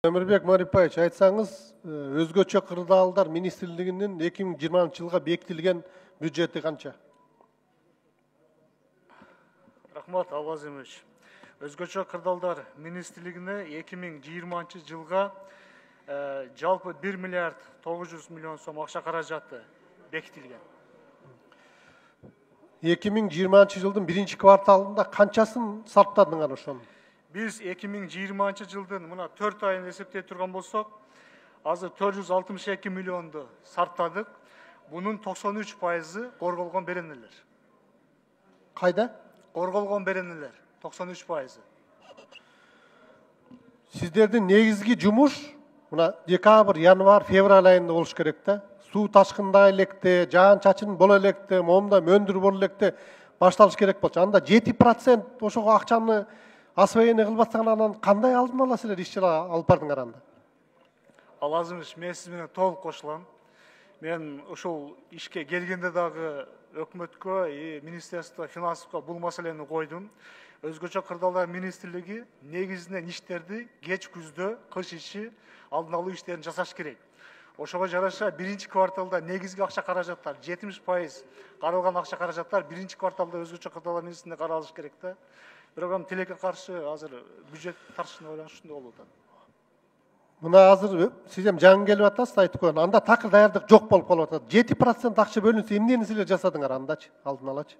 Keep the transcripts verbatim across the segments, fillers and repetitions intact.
Ömürбек Марипаевич, айтсаңыз, өзгөчө кырдаалдар министрлигинин эки миң жыйырманчы жылга бекитилген бюджети канча? Рахмат, Алазимович. Өзгөчө кырдаалдар министрлигине эки миң жыйырманчы жылга жалпы бир миллиард тогуз жүз миллион сом акча каражаты бекитилген. эки миң жыйырманчы жылдын биринчи кварталында канчасын сарптадыңар ошону? Biz эки миң жыйырманчы жылдын мына төрт айын эсептей турган болсок, азыр төрт жүз алтымыш эки миллионду сарптадык. Bunun токсон үч пайызы корголгон беренелер. Кайда? Корголгон беренелер токсон үч пайызы. Сиздердин негизги жумуш мына декабрь, январь, февраль айында болуш керек да. Суу ташкындай электе, жаан чачын боло электе, момда мөндүр боло электе башталыш керек болчу. Анда жети процент ошого акчаны освоение кылбастан анан кандай алдын ала силер иш-чара алып бардыңар анда? Алазимович, мен сиз менен толук кошулам. Мен ошол ишке келгенде дагы өкмөткө и министерство финансовго бул маселени койдум. Өзгөчө кырдаалдар министрлиги негизинен иштерди кеч күздө, кыш иши алдын алуу иштерин жасаш керек. Ошого жараша биринчи кварталда негизги акча каражаттар жетимиш пайыз каралган акча каражаттар биринчи кварталда өзгөчө кырдаалдар министрлигине каралыш керек да. Бирок ам тилекке каршы азыр бюджет таршыны ойлонуш ушундай болуп атат. Мына азыр сиз эми жаңы келип атасыз, айтып койгон. Анда такыр даярдык жок болуп калып атат. жети процент акча бөлүнсө эмнени силер жасадыңар андачы, алдын алачы?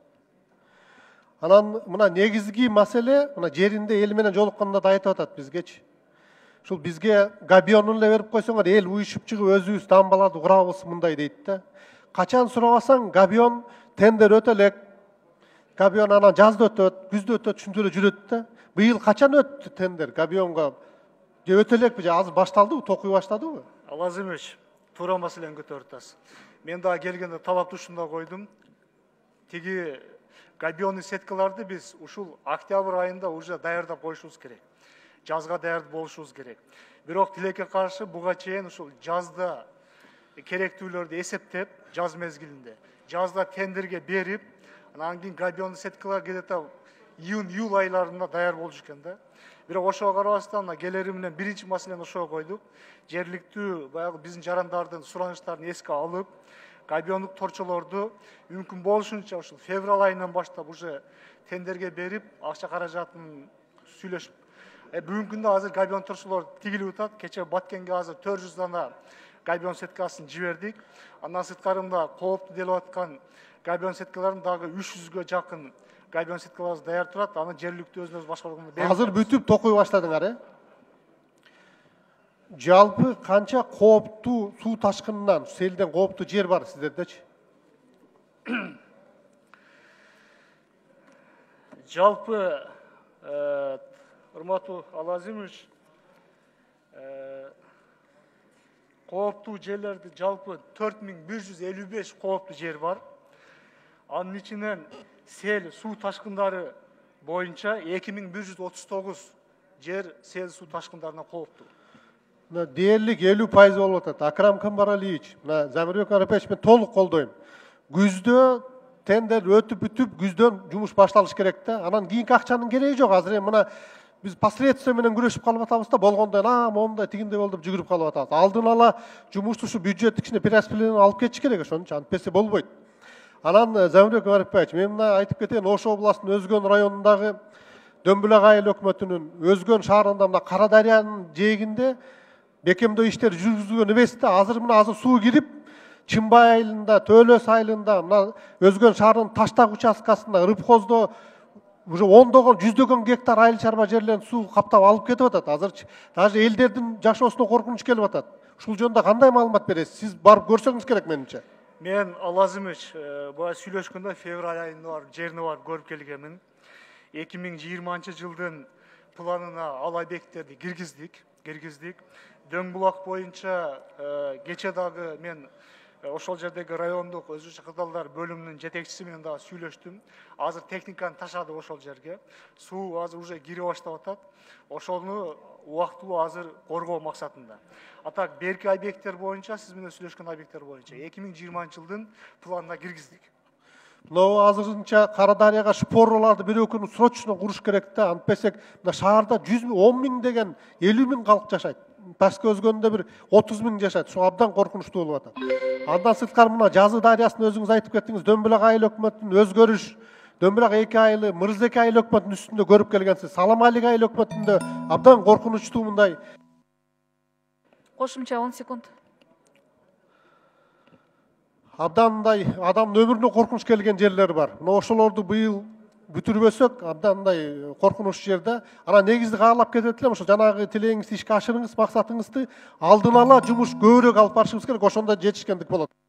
Анан мына негизги маселе, мына жеринде эл менен жолукканда да айтып атат бизгечи. Ушул бизге габионун эле берип койсоңор, эл уюшуп чыгып өзүбүз дамбаларды курабыз мындай дейт да. Качан сурабасаң, габион тендер өтө элек. Габион анан жазда өтөт, күздө өтөт, ушинтип эле жүрөт да. Быйыл качан өттү тендер габионго? Же өтө элекпи, же азыр башталдыбы, токуй баштадыбы? Алазимович, туура маселени көтөрүп атасыз. Мен дагы келгенде талапты ушунда койдум. Тиги габионный сеткаларды биз ушул октябрь айында уже даярдап коюшубуз керек. Жазга даярдап болушубуз керек. Бирок тилекке каршы буга чейин ушул жазда керектүүлөрдү эсептеп, жаз мезгилинде, жазда тендерге берип, анан кийин габионный сеткалар где-то июнь-июль айларында даяр болуш экен да. Бирок ошого карабастан келери менен биринчи маселени ошого койдук. Жергиликтүү баягы биздин жарандардын суранычтарын эске алып, габиондук торчолорду мүмкүн болушунча ушул февраль айынан баштап уже тендерге берип, акча каражатын сүйлөшүп. Бүгүнкү күндө азыр габион торчолор тигилип атат. Кече Баткенге азыр төрт жүз дана габион сеткасын жибердик. Андан сырткарында кооптуу делип аткан габион сеткаларын дагы үч жүзгө жакын габион сеткалары даяр турат. Аны жергиликтүү өзүнүз башкарганда берип. Азыр бүтүп токуй баштадыңар, э? Жалпы канча кооптуу суу ташкынынан, селден кооптуу жер бар сиздердечи? Жалпы, урматтуу Алазимович, кооптуу жерлерди жалпы төрт миң бир жүз элүү беш кооптуу жер бар. Анын ичинен сел суу ташкындары боюнча эки миң бир жүз отуз тогуз жер сел суу ташкындарына кооптуу. Мына дээрлик элүү пайыз болуп атат. Акрам Камбаралиевич, мына Замирбек Марипаевич мен толук колдойм. Күздө тендер өтүп бүтүп, күздөн жумуш башталыш керек да. Анан кийинки акчанын кереги жок. Азыр эми мына биз последствия менен күрөшүп калып атабыз да, болгондон а, момундай тигиндей болду деп жүгүрүп калып атабыз. Алдын ала жумушту ушу бюджеттик ичине перераспределение алып кетиш керек ошончу, антпесе болбойт. Анан Замирбек Марипаевич, мен мына айтып кетейин, Ош областынын Өзгөн районундагы Дөмбүлөк айыл өкмөтүнүн Өзгөн шаарында мына Кара Дарыянын жээгинде бекемдөө иштери жүргүзүлгөн эмес да. Азыр мына азыр суу кирип, Чымбай айылында, Төлөс айылында, мына Өзгөн шаарынын Таштак участкасында, Рыбхоздо уже ондогон, жүздөгөн гектар айыл чарба жерлерин суу каптап алып кетип атат. Азырчы даже элдердин жашоосуна коркунуч келип атат. Ушул жөнүндө кандай маалымат бересиз? Сиз барып көрсөңүз керек менимче. Мен Алазимович, бая сүйлөшкөндө февраль айында барып жерине барып көрүп келгенмин. эки миң жыйырманчы жылдын планына ал объекттерди киргиздик, киргиздик. Дөңбулак боюнча кече дагы мен ошол жердеги райондук өзгөчө кырдаалдар бөлүмүнүн жетекчиси менен дагы сүйлөштүм. Азыр техниканы ташады ошол жерге. Суу азыр уже кире баштап атат. Ошону убактылуу азыр коргоо максатында. А так берки объекттер боюнча, сиз менен сүйлөшкөн объекттер боюнча эки миң жыйырманчы жылдын планына киргиздик. Мынау азырынча Кара Дарыяга шпорларды бирөө күнү срочно куруш керек да. Антпесек мына шаарда жүз он миң деген элүү миң калк жашайт. пәске өзгөнүндө бир отуз миң жашайт. Şu абдан коркунучтуу болуп атат. Андан сырткары мына жазы дарыясын өзүңүз айтып кеттиңиз. Дөмбөлөк айыл өкмөтүнүн өзгөрүш, Дөмбөлөк эки айылы, Мырзеки айыл өкмөтүнүн үстүндө көрүп келгенсиз. Саламалик айыл өкмөтүндө абдан коркунучтуу мындай. Кошумча он секунд. Абдан мындай адамдын өмүрүнө коркунуч келген жерлер бар. Мына ошолорду быйыл бүтүрбөсөк, абдан мындай коркунучтуу жерде. Анан негизди каалап кетет элем, ошо жанагы тилегиңизди ишке ашырыңыз, максатыңызды алдын ала жумуш көбүрөөк алып барышыбыз керек, ошондо жетишкендик болот.